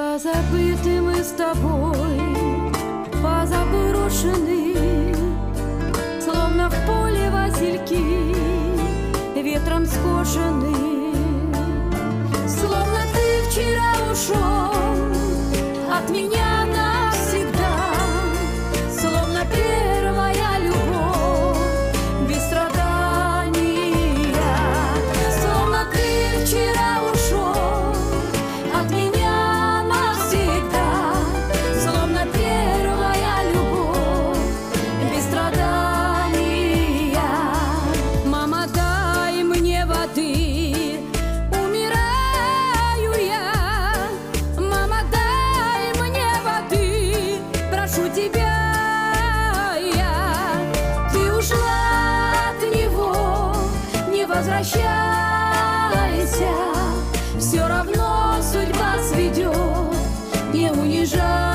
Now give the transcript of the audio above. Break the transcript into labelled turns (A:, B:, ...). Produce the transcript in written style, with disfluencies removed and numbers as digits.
A: Позабыты мы с тобой, позаброшены, словно в поле васильки, ветром скошены. Словно ты вчера ушел от меня навсегда, словно первая любовь без страдания. Словно ты вчера ушел от меня навсегда, словно первая любовь без страдания. Мама, дай мне воды, умираю я. Мама, дай мне воды, прошу тебя я. Ты ушла от него, не возвращайся, все равно судьба сведет, не унижай.